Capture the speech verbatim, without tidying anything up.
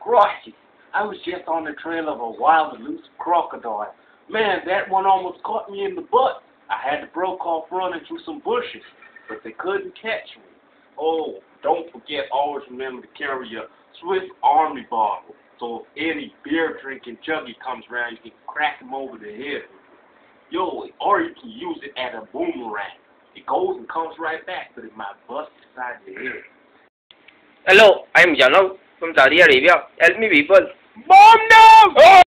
Crikey, I was just on the trail of a wild, elusive crocodile. Man, that one almost caught me in the butt. I had to broke off running through some bushes, but they couldn't catch me. Oh, don't forget, always remember to carry your Swiss Army bottle, so if any beer-drinking chuggy comes around, you can crack him over the head. Yo, or you can use it as a boomerang. It goes and comes right back, but it might bust inside your head. Hello, I'm Jano from Saudi Arabia. Help me, people. Bomb now! Oh!